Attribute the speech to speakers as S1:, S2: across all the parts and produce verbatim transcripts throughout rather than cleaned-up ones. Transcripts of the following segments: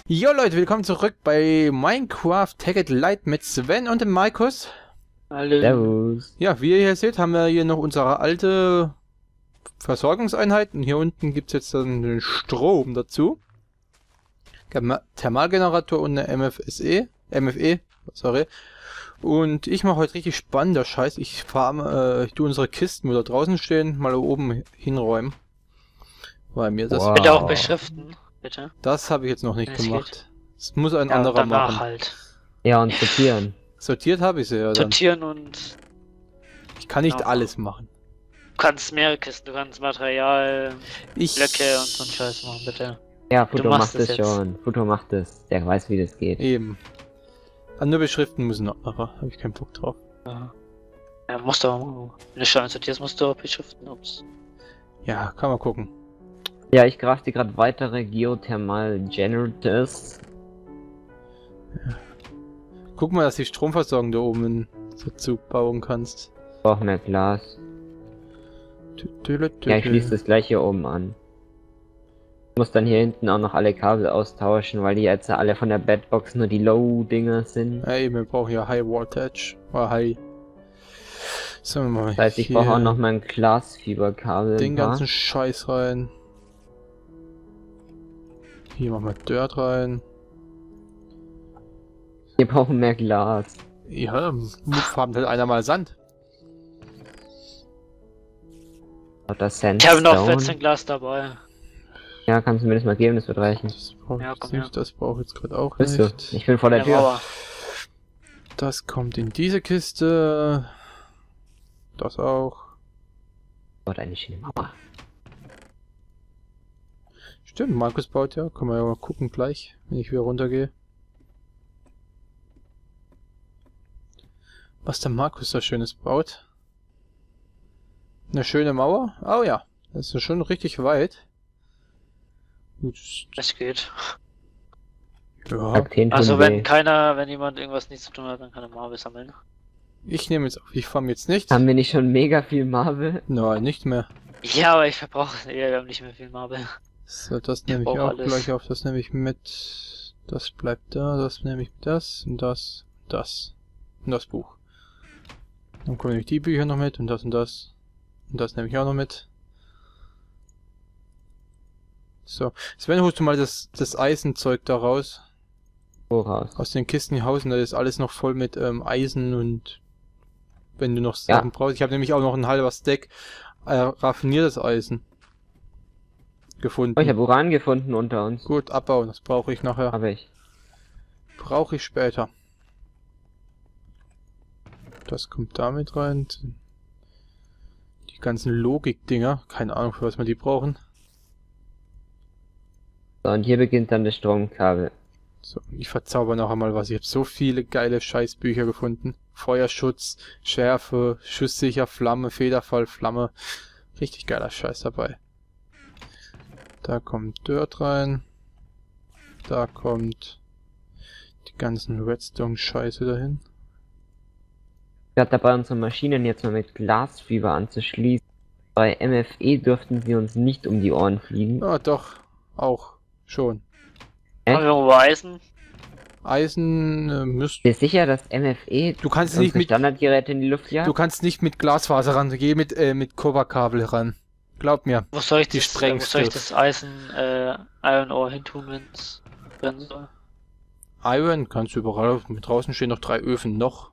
S1: Jo Leute, willkommen zurück bei Minecraft Take It Light mit Sven und dem Markus.
S2: Hallo.
S3: Servus.
S1: Ja, wie ihr hier seht, haben wir hier noch unsere alte Versorgungseinheit und hier unten gibt es jetzt dann den Strom dazu. Thermalgenerator und eine M F S E, M F E, sorry. Und ich mache heute richtig spannender Scheiß. Ich farme, äh, ich tue unsere Kisten, wo da draußen stehen, mal oben hinräumen. Weil mir das...
S3: Wow.
S2: Bitte auch beschriften, bitte.
S1: Das habe ich jetzt noch nicht
S2: Wenn es
S1: gemacht. Das muss ein
S2: Ja, und
S1: anderer
S2: danach
S1: machen.
S2: halt.
S3: Ja, und sortieren.
S1: Sortiert habe ich sie ja dann.
S2: Sortieren und
S1: Ich kann nicht
S2: Genau.
S1: alles machen.
S2: du kannst mehrere Kisten, du kannst Material,
S1: Ich...
S2: Blöcke und so einen Scheiß machen, bitte.
S3: Ja, Futo
S2: machst
S3: macht
S2: es
S3: es
S2: jetzt.
S3: schon. Futo macht es. Der weiß, wie das geht.
S1: Eben. An nur beschriften müssen noch anderer. Habe ich keinen Bock drauf.
S2: Ja, ja musst du auch machen. Wenn du schon sortierst, musst du auch beschriften, ups.
S1: Ja, kann man gucken.
S3: Ja, ich crafte gerade weitere Geothermal Generators.
S1: Guck mal, dass die Stromversorgung da oben dazu bauen kannst.
S3: Brauchen mehr Glas.
S1: Tü- tü- tü-
S3: Ja, ich
S1: tü.
S3: schließe das gleich hier oben an. Ich muss dann hier hinten auch noch alle Kabel austauschen, weil die jetzt alle von der Bedbox nur die Low-Dinger sind.
S1: Ja, eben, wir brauchen ja High Voltage. Oder High. So, mal
S3: Das heißt, ich
S1: hier
S3: brauche auch noch mein Glasfieberkabel.
S1: den
S3: ein paar.
S1: ganzen Scheiß rein. Hier machen wir Dirt rein.
S3: Wir brauchen mehr Glas.
S1: Ja, haben halt einer mal Sand.
S3: Oder
S2: Ich habe noch
S3: Sandstone.
S2: vierzehn Glas dabei.
S3: Ja, kannst du mir das mal geben, das wird reichen.
S1: Das brauche ich
S2: Ja,
S1: jetzt
S2: komm her.
S1: nicht, das brauche ich jetzt gerade auch
S3: Bist du?
S1: nicht.
S3: Ich bin vor der
S2: Ja,
S3: Tür.
S2: Mauer.
S1: Das kommt in diese Kiste. Das auch.
S3: Oh, eine schöne Mauer.
S1: Stimmt, Markus baut ja. Können wir ja mal gucken gleich, wenn ich wieder runtergehe. Was der Markus da Schönes baut. Eine schöne Mauer. Oh ja, das ist ja schon richtig weit. Gut,
S2: Es geht.
S1: ja,
S3: Akten
S2: Also
S3: tun
S2: wenn
S3: weh.
S2: keiner, wenn jemand irgendwas nichts zu tun hat, dann kann er Marvel sammeln.
S1: ich nehme jetzt auf. Ich farm jetzt nicht.
S3: Haben wir nicht schon mega viel Marvel?
S1: Nein, nicht mehr.
S2: Ja, aber ich verbrauche, ja, wir haben nicht mehr viel Marvel.
S1: So, das nehme ich
S2: brauch
S1: auch
S2: alles.
S1: gleich auf. Das nehme ich mit. Das bleibt da. Das nehme ich das und das. Das. Und das Buch. Dann kommen nämlich die Bücher noch mit und das und das. Und das nehme ich auch noch mit. So. Sven, holst du mal das, das Eisenzeug da raus.
S3: Woraus?
S1: Aus den Kisten hier Hausen. Da ist alles noch voll mit ähm, Eisen und wenn du noch Sachen
S3: Ja.
S1: brauchst. Ich habe nämlich auch noch ein halber Stack äh, raffiniertes Eisen gefunden.
S3: Oh, ich habe Uran gefunden unter uns.
S1: Gut, abbauen. Das brauche ich nachher.
S3: Habe ich.
S1: Brauche ich später. Das kommt damit rein. Die ganzen Logik-Dinger. Keine Ahnung, für was wir die brauchen.
S3: So, und hier beginnt dann das Stromkabel.
S1: So, ich verzauber noch einmal was. Ich habe so viele geile Scheißbücher gefunden. Feuerschutz, Schärfe, Schusssicher, Flamme, Federfall, Flamme. Richtig geiler Scheiß dabei. Da kommt Dirt rein. Da kommt die ganzen Redstone-Scheiße dahin.
S3: Ich werde dabei unsere Maschinen jetzt mal mit Glasfieber anzuschließen. Bei M F E dürften sie uns nicht um die Ohren fliegen.
S1: Ah, doch. Auch. Schon.
S3: Echt?
S2: Haben wir irgendwo Eisen?
S1: Eisen äh, müsst...
S3: Bist du sicher, dass M F E
S1: Du kannst
S3: unsere
S1: nicht mit...
S3: Standardgeräte in die Luft jagt?
S1: Du kannst nicht mit Glasfaser ran. Geh mit, äh, mit Kupferkabel ran. Glaub mir.
S2: Wo soll ich
S1: Die
S2: das, äh, wo
S1: sprengst
S2: soll ich
S1: du.
S2: das Eisen, äh, Iron Ore hintun, wenn's brennen soll?
S1: Iron kannst du überall. Mit draußen stehen noch drei Öfen noch.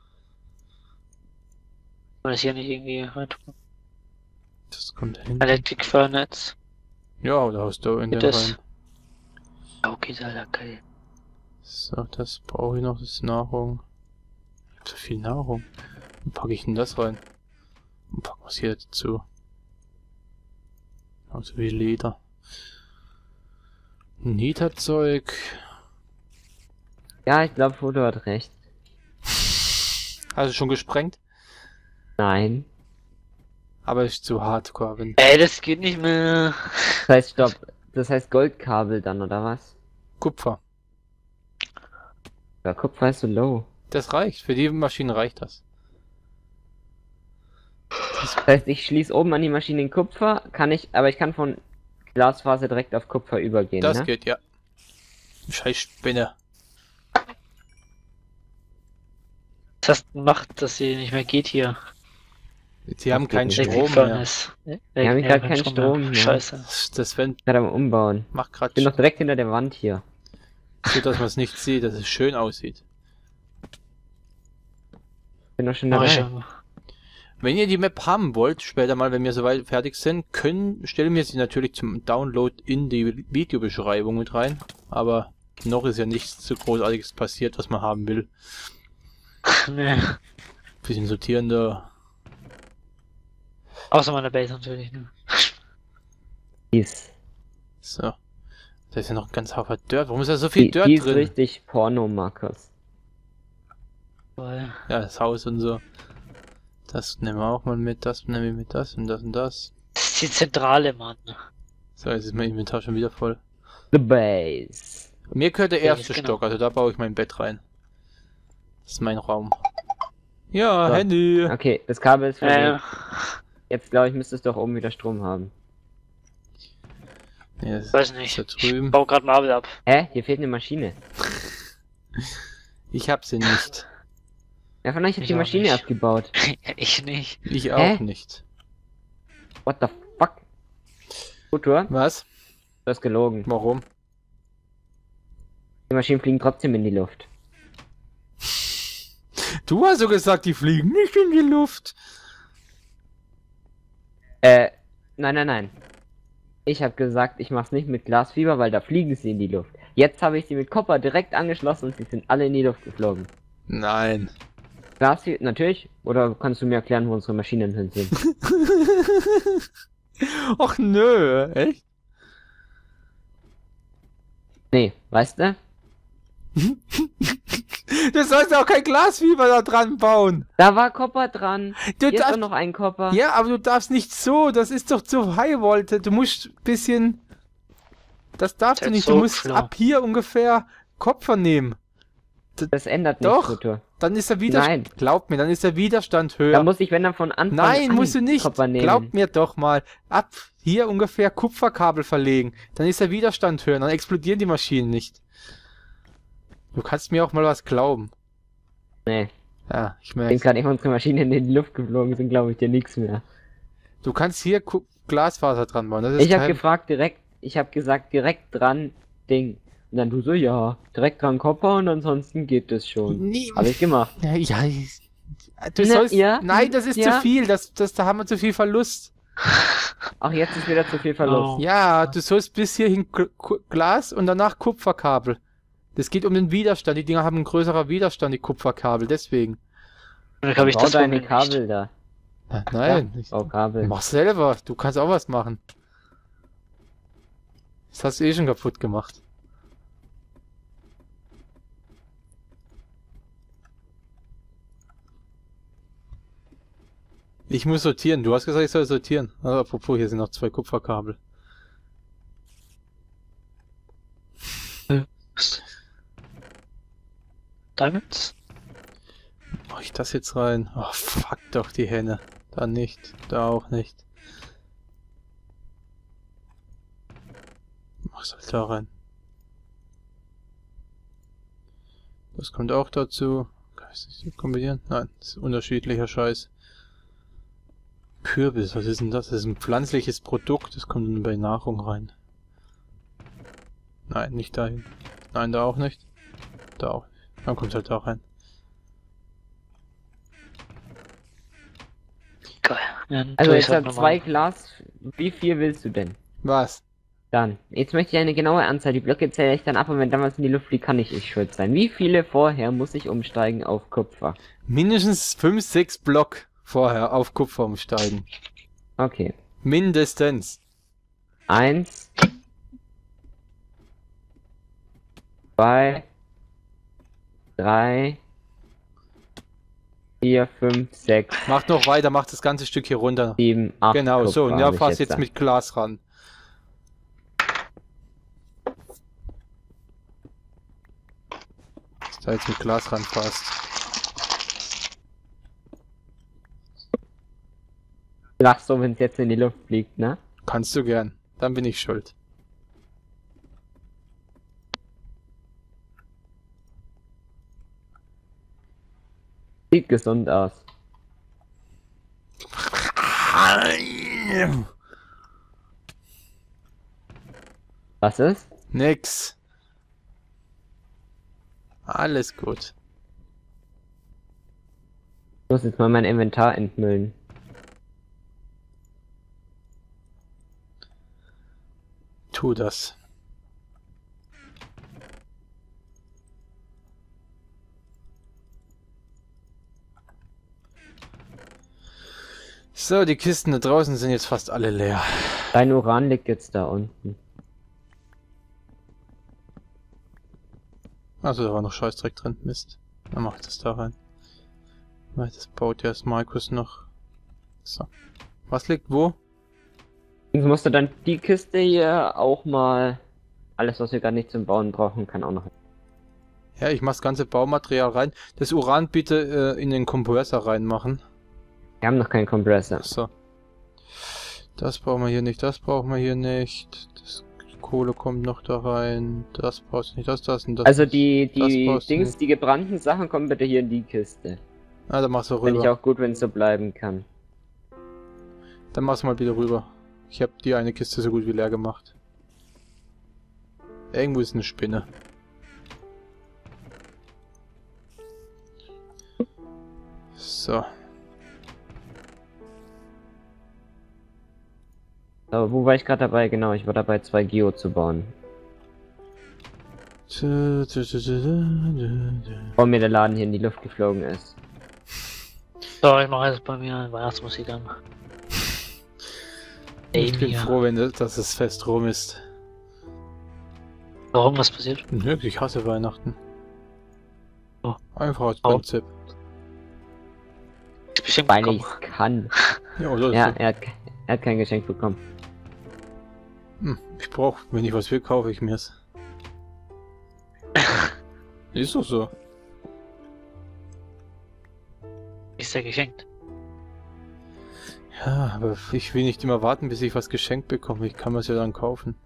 S2: Soll ich hier nicht irgendwie reintun?
S1: Das kommt hin.
S2: Electric Furnace.
S1: Ja, da hast du in den
S2: Geht das?
S1: rein.
S2: Ja, okay, Alter, geil.
S1: So, das brauche ich noch. Das ist Nahrung. Ich hab so viel Nahrung. Wo packe ich denn das rein? Und packen wir es hier dazu. Also wie Leder. Niterzeug.
S3: Ja, ich glaube, Foto hat recht.
S1: Hast du schon gesprengt?
S3: Nein.
S1: Aber ist zu hardcore, wenn...
S2: Ey, das geht nicht mehr.
S3: Das heißt, stopp. Das heißt Goldkabel dann, oder was?
S1: Kupfer.
S3: Ja, Kupfer ist so low.
S1: Das reicht. Für die Maschine reicht das.
S3: Das heißt, ich schließe oben an die Maschine in Kupfer, kann ich, aber ich kann von Glasfaser direkt auf Kupfer übergehen,
S1: Das
S3: ne?
S1: geht, ja. Scheiß Spinne.
S2: Was hast du gemacht, dass sie nicht mehr geht hier?
S1: Sie haben keinen
S3: geht nicht.
S1: Strom
S2: Weggefallen
S1: mehr.
S2: ist.
S3: Wir haben gerade keinen Strom mehr.
S2: Scheiße.
S1: Das, das wenn,
S3: Gerade am Umbauen.
S1: macht
S3: Ich
S1: gerade
S3: bin noch direkt hinter der Wand hier.
S1: so, dass man es nicht sieht, dass es schön aussieht.
S3: Bin doch schon
S2: Mach ich
S3: dabei.
S2: schon.
S1: Wenn ihr die Map haben wollt, später mal, wenn wir soweit fertig sind, können, stellen wir sie natürlich zum Download in die Videobeschreibung mit rein. Aber noch ist ja nichts so Großartiges passiert, was man haben will.
S2: Nee.
S1: Bisschen sortieren da.
S2: Außer meiner Base natürlich. Ne?
S3: Dies.
S1: So. Da ist ja noch ein ganz Haufen Dirt. Warum ist da so viel
S3: Die,
S1: Dirt
S3: die ist
S1: drin?
S3: richtig Porno-Markus.
S2: Weil
S1: Ja, das Haus und so. Das nehmen wir auch mal mit, das nehmen wir mit, das und das und das.
S2: das ist die Zentrale, Mann.
S1: So, jetzt ist mein Inventar schon wieder voll.
S3: The Base.
S1: Mir gehört der
S2: Ja,
S1: erste
S2: genau.
S1: Stock, also da baue ich mein Bett rein. Das ist mein Raum. Ja,
S3: So.
S1: Handy.
S3: Okay, das Kabel ist
S2: Äh,
S3: verlegt. Jetzt glaube ich, müsste es doch oben wieder Strom haben.
S1: Ja, das
S2: weiß
S1: ist
S2: nicht.
S1: da
S2: Ich
S1: drüben.
S2: baue gerade Marvel ab.
S3: Hä? Hier fehlt eine Maschine.
S1: Ich hab sie nicht.
S3: Wer von euch hat
S2: Ich
S3: die
S2: auch
S3: Maschine
S2: nicht.
S3: abgebaut?
S2: Ich nicht.
S1: Ich
S3: Hä?
S1: auch nicht.
S3: What the fuck? Futur,
S1: Was?
S3: du hast gelogen.
S1: Warum?
S3: Die Maschinen fliegen trotzdem in die Luft.
S1: Du hast so gesagt, die fliegen nicht in die Luft.
S3: Äh, nein, nein, nein. Ich habe gesagt, ich mach's nicht mit Glasfiber, weil da fliegen sie in die Luft. Jetzt habe ich sie mit Copper direkt angeschlossen und sie sind alle in die Luft geflogen.
S1: Nein.
S3: Glasfiber, natürlich. Oder kannst du mir erklären, wo unsere Maschinen hin sind?
S1: Och nö, echt?
S3: Nee, weißt du?
S1: Du sollst auch kein Glasfieber da dran bauen.
S3: Da war Copper dran.
S1: Du
S3: Hier ist doch
S1: darfst,
S3: noch ein Copper.
S1: ja, aber du darfst nicht so. Das ist doch zu High Volte. Du musst bisschen. Das darfst du
S2: Halt
S1: nicht.
S2: so
S1: Du musst
S2: schlau.
S1: ab hier ungefähr Kopfer nehmen.
S3: Das ändert nichts,
S1: Doch.
S3: Futur.
S1: Dann ist der Widerstand.
S3: Nein.
S1: Glaub mir, dann ist der Widerstand höher.
S3: Da muss ich, wenn dann von Anfang
S1: Nein,
S3: an
S1: musst du nicht.
S3: Copper nehmen.
S1: Glaub mir doch mal. Ab hier ungefähr Kupferkabel verlegen. Dann ist der Widerstand höher. Dann explodieren die Maschinen nicht. Du kannst mir auch mal was glauben.
S3: Nee,
S1: Ja, ich
S3: wenn
S1: merke.
S3: gerade eben unsere Maschinen in die Luft geflogen sind, glaube ich dir nichts mehr.
S1: Du kannst hier Ku- Glasfaser dran bauen. Das ist
S3: Ich habe
S1: kein-
S3: gefragt direkt, ich habe gesagt direkt dran Ding. Und dann du so, ja, direkt dran Copper und ansonsten geht es schon.
S1: Nee,
S3: Habe ich gemacht.
S1: ja, ja, ich- du
S3: Na,
S1: sollst,
S3: ja,
S1: nein, das ist
S3: ja.
S1: zu viel, das, das, da haben wir zu viel Verlust.
S3: Ach, jetzt ist wieder zu viel Verlust.
S2: Oh.
S1: Ja, du sollst bis hierhin K- K- Glas und danach Kupferkabel. Das geht um den Widerstand, die Dinger haben einen größeren Widerstand, die Kupferkabel, deswegen.
S2: Dann habe ich
S3: Bau
S2: das
S3: deine
S2: Problem
S3: Kabel
S2: nicht.
S3: da.
S1: Ja, nein,
S3: Ja,
S1: ich,
S3: bau Kabel.
S1: mach selber, du kannst auch was machen. Das hast du eh schon kaputt gemacht. Ich muss sortieren. Du hast gesagt, ich soll sortieren. Also, apropos, hier sind noch zwei Kupferkabel.
S2: Diamonds?
S1: Mach ich das jetzt rein? Oh, fuck doch die Henne. Da nicht. Da auch nicht. Mach's halt da rein. Das kommt auch dazu. Kann ich das nicht kombinieren? Nein, das ist unterschiedlicher Scheiß. Kürbis, was ist denn das? Das ist ein pflanzliches Produkt. Das kommt dann bei Nahrung rein. Nein, nicht dahin. Nein, da auch nicht. Da auch nicht. Dann kommt halt da rein.
S2: Geil. Ja, dann
S3: Also
S2: tue
S3: jetzt
S2: ich's halt
S3: hat
S2: nochmal.
S3: zwei Glas. Wie viel willst du denn?
S1: Was?
S3: Dann. Jetzt möchte ich eine genaue Anzahl. Die Blöcke zähle ich dann ab und wenn dann was in die Luft fliegt, kann ich ich schuld sein. Wie viele vorher muss ich umsteigen auf Kupfer?
S1: Mindestens fünf, sechs Block vorher auf Kupfer umsteigen.
S3: Okay.
S1: Mindestens.
S3: Eins. Zwei. Drei. Vier, fünf, sechs,
S1: Macht noch weiter, macht das ganze Stück hier runter.
S3: sieben, acht.
S1: Genau, so, und
S3: Kupfer
S1: ja,
S3: habe ich
S1: fass jetzt
S3: da.
S1: mit Glas ran. Dass da jetzt mit Glas ranfasst.
S3: Lachst du, wenn es jetzt in die Luft fliegt, ne?
S1: Kannst du gern. Dann bin ich schuld.
S3: Sieht gesund aus. Was ist?
S1: Nix. Alles gut.
S3: Ich muss jetzt mal mein Inventar entmüllen.
S1: Tu das. So, die Kisten da draußen sind jetzt fast alle leer.
S3: Dein Uran liegt jetzt da unten.
S1: Also da war noch Scheißdreck drin. Mist. Dann mach ich das da rein. Weil das baut ja das Markus noch. So. Was liegt wo?
S3: Jetzt musst du dann die Kiste hier auch mal... Alles, was wir gar nicht zum Bauen brauchen, kann auch noch...
S1: Ja, ich mach das ganze Baumaterial rein. Das Uran bitte äh, in den Kompressor reinmachen.
S3: Wir haben noch keinen Kompressor.
S1: So. Das brauchen wir hier nicht, das brauchen wir hier nicht. Das Kohle kommt noch da rein. Das brauchst du nicht, das, das und das.
S3: Also die,
S1: das
S3: die
S1: brauchst du
S3: Dings,
S1: nicht.
S3: die gebrannten Sachen kommen bitte hier in die Kiste.
S1: Ah, dann machst du
S3: Finde ich
S1: rüber.
S3: auch gut, wenn es so bleiben kann.
S1: Dann machst du mal wieder rüber. Ich habe die eine Kiste so gut wie leer gemacht. Irgendwo ist eine Spinne. So.
S3: So, wo war ich gerade dabei? Genau, ich war dabei, zwei Geo zu bauen. Bevor mir der Laden hier in die Luft geflogen ist.
S2: So, ich mache jetzt bei mir Weihnachtsmusik an.
S1: Ich bin
S2: Amy,
S1: froh, wenn das, dass es fest rum ist.
S2: Warum, was passiert?
S1: Nö, ich hasse Weihnachten.
S2: Oh.
S1: Einfach als
S2: Oh.
S1: Prinzip.
S2: Ich bestimmt
S3: Weil
S2: bekommen.
S3: ich kann.
S1: Ja, oder
S3: Ja,
S1: so.
S3: er hat, er hat kein Geschenk bekommen.
S1: Hm, ich brauch, wenn ich was will, kaufe ich mir's. Ist doch so.
S2: Ist ja geschenkt.
S1: Ja, aber ich will nicht immer warten, bis ich was geschenkt bekomme. Ich kann mir's ja dann kaufen.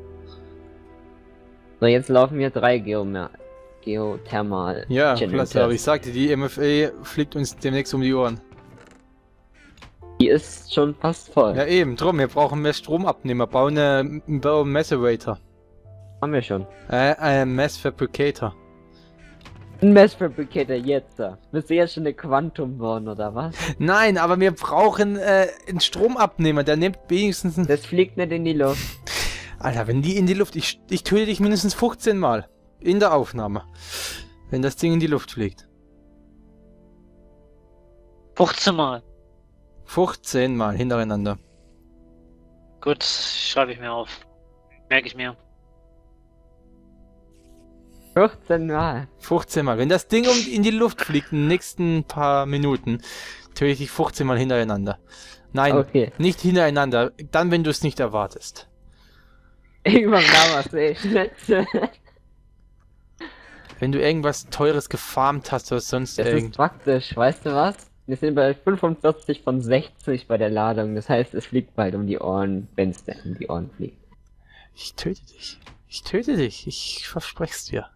S3: So, jetzt laufen hier drei Geomer Geothermal.
S1: Ja,
S3: Generators.
S1: klasse, aber ich sagte, die M F A fliegt uns demnächst um die Ohren.
S3: Die ist schon fast voll.
S1: Ja eben, drum, wir brauchen mehr Stromabnehmer. Bauen eine, bauen einen Macerator.
S3: Haben wir schon.
S1: Äh, einen Mass Fabricator.
S3: Ein Mass Fabricator jetzt da. Willst du jetzt schon eine Quantum bauen oder was?
S1: Nein, aber wir brauchen äh, einen Stromabnehmer, der nimmt wenigstens einen...
S3: Das fliegt nicht in die Luft.
S1: Alter, wenn die in die Luft... Ich, ich töte dich mindestens fünfzehn Mal. In der Aufnahme. Wenn das Ding in die Luft fliegt.
S2: fünfzehn Mal.
S1: fünfzehn Mal hintereinander.
S2: Gut, schreibe ich mir auf. Merke ich mir.
S3: vierzehn Mal.
S1: fünfzehn Mal. Wenn das Ding um, in die Luft fliegt in den nächsten paar Minuten, töte ich dich fünfzehn Mal hintereinander. Nein,
S3: Okay.
S1: nicht hintereinander. Dann, wenn du es nicht erwartest.
S3: Irgendwann da was sehe ich nicht.
S1: Wenn du irgendwas Teures gefarmt hast oder sonst
S3: Das ist
S1: irgend...
S3: praktisch, weißt du was? Wir sind bei fünfundvierzig von sechzig bei der Ladung. Das heißt, es fliegt bald um die Ohren, wenn es denn um die Ohren fliegt.
S1: Ich töte dich. Ich töte dich. Ich versprech's dir.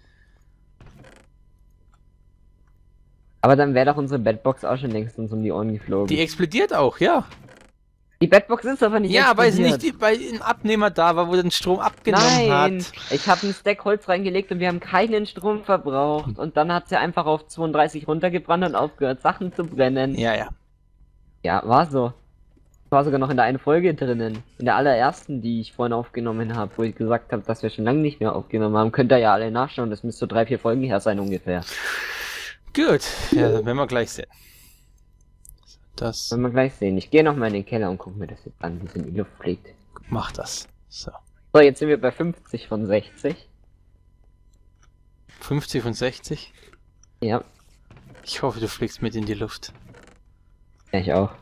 S3: Aber dann wäre doch unsere Bedbox auch schon längst uns um die Ohren geflogen.
S1: Die explodiert auch, ja.
S3: Die Bedbox ist aber nicht
S1: Ja, weil es
S3: explodiert.
S1: nicht die- bei einem Abnehmer da war, wo den Strom abgenommen
S3: Nein,
S1: hat.
S3: ich habe einen Stack Holz reingelegt und wir haben keinen Strom verbraucht. Und dann hat sie einfach auf zweiunddreißig runtergebrannt und aufgehört, Sachen zu brennen.
S1: Ja, ja.
S3: Ja, war so. War sogar noch in der einen Folge drinnen. In der allerersten, die ich vorhin aufgenommen habe, wo ich gesagt habe, dass wir schon lange nicht mehr aufgenommen haben. Könnt ihr ja alle nachschauen, das müsste so drei, vier Folgen her sein ungefähr.
S1: Gut. Ja, dann werden wir gleich sehen. Das
S3: Wollen wir gleich sehen. Ich gehe noch mal in den Keller und gucke mir das jetzt an, wie es in die Luft fliegt.
S1: macht das. So.
S3: So, jetzt sind wir bei fünfzig von sechzig.
S1: fünfzig von sechzig.
S3: Ja,
S1: Ich hoffe, du fliegst mit in die Luft.
S3: ja, ich auch.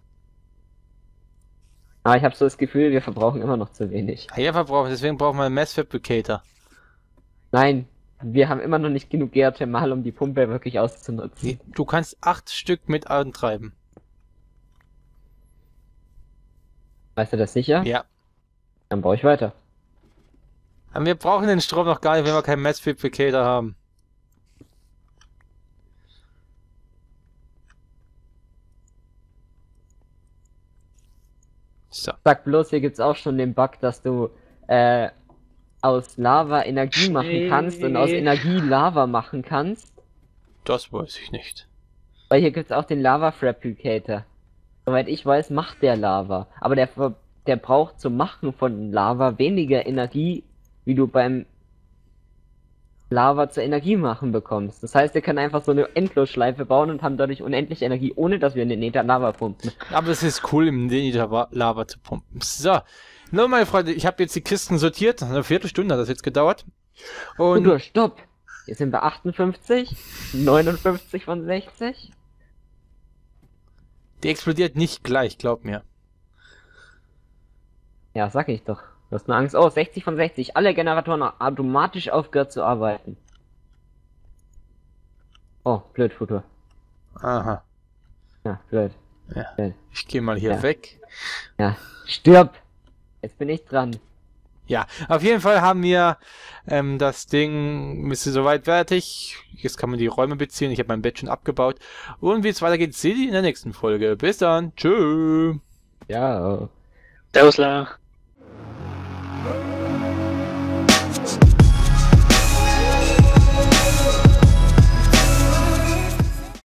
S3: Aber ich habe so das Gefühl, wir verbrauchen immer noch zu wenig.
S1: Ah, ja, verbrauchen, deswegen brauchen wir einen Mass Fabricator.
S3: Nein, wir haben immer noch nicht genug Geothermal, um die Pumpe wirklich auszunutzen.
S1: Du kannst acht Stück mit antreiben.
S3: Weißt du das sicher?
S1: Ja.
S3: Dann baue ich weiter.
S1: Aber wir brauchen den Strom noch gar nicht, wenn wir keinen Mass Fabricator haben. So.
S3: Sag bloß, hier gibt's auch schon den Bug, dass du äh, aus Lava Energie machen kannst und aus Energie Lava machen kannst.
S1: Das weiß ich nicht.
S3: Weil hier gibt's auch den Lava Fabricator. Soweit ich weiß, macht der Lava. Aber der, der braucht zum Machen von Lava weniger Energie, wie du beim Lava zur Energie machen bekommst. Das heißt, er kann einfach so eine Endlosschleife bauen und haben dadurch unendlich Energie, ohne dass wir in den Nether Lava pumpen.
S1: Aber es ist cool, im Nether Lava zu pumpen. So. Nun, meine Freunde, ich habe jetzt die Kisten sortiert. Eine Viertelstunde hat das jetzt gedauert. Und
S3: Udo, stopp! Jetzt sind wir achtundfünfzig, neunundfünfzig von sechzig.
S1: die explodiert nicht gleich, glaub mir.
S3: Ja, sag ich doch. Du hast nur Angst. Oh, sechzig von sechzig. Alle Generatoren haben automatisch aufgehört zu arbeiten. Oh, blöd, Futur.
S1: Aha.
S3: Ja, blöd.
S1: Ja.
S3: blöd.
S1: Ich gehe mal hier
S3: Ja.
S1: weg.
S3: Ja, stirb! Jetzt bin ich dran.
S1: Ja, auf jeden Fall haben wir ähm, das Ding ist soweit fertig. Jetzt kann man die Räume beziehen. Ich habe mein Bett schon abgebaut. Und wie es weitergeht, seht ihr in der nächsten Folge. Bis dann. Tschüss.
S3: Ja.
S2: Servus, La.